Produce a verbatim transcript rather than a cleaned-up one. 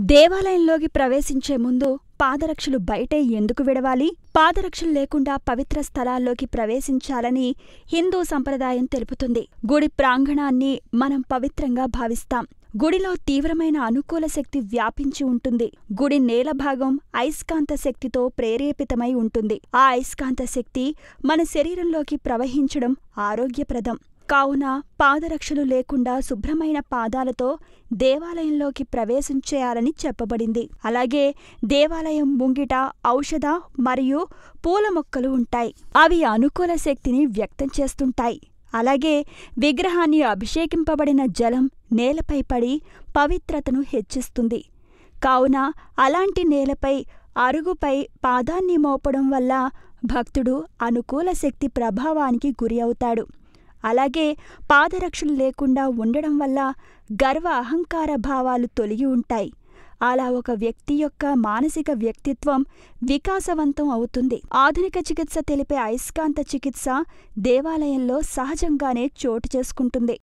దేవాలయంలోకి ప్రవేశించే ముందు పాదరక్షలు బయటే ఎందుకు విడవాలి? పాదరక్షలు లేకుండా పవిత్ర స్థలాల్లోకి ప్రవేశించాలని హిందూ సంప్రదాయం తెలుపుతుంది. గుడి ప్రాంగణాన్ని మనం పవిత్రంగా భావిస్తాం. గుడిలో తీవ్రమైన అనుకూల శక్తి వ్యాపించి ఉంటుంది. గుడి నేల భాగం అయస్కాంత శక్తితో ప్రేరేపితమై ఉంటుంది. ఆ అయస్కాంత శక్తి మన శరీరంలోకి ప్రవహించడం ఆరోగ్యప్రదం. కావున పాదరక్షలు లేకుండా శుభ్రమైన పాదాలతో దేవాలయంలోకి ప్రవేశం చేయాలని చెప్పబడింది. అలాగే దేవాలయం ముంగిట ఔషధ మరియు పూల మొక్కలు ఉంటాయి. అవి అనుకూల శక్తిని వ్యక్తం చేస్తుంటాయి. అలాగే విగ్రహాన్ని అభిషేకింపబడిన జలం నేలపై పడి పవిత్రతను హెచ్చిస్తుంది. కావున అలాంటి నేలపై అరుగుపై పాదాన్ని మోపడం వల్ల భక్తుడు అనుకూల శక్తి ప్రభావానికి గురి అవుతాడు. అలాగే పాదరక్షలు లేకుండా ఉండడం వల్ల గర్వ అహంకార భావాలు తొలగి ఉంటాయి. అలా ఒక వ్యక్తి యొక్క మానసిక వ్యక్తిత్వం వికాసవంతం అవుతుంది. ఆధునిక చికిత్స తెలిపే అయస్కాంత చికిత్స దేవాలయంలో సహజంగానే చోటు చేసుకుంటుంది.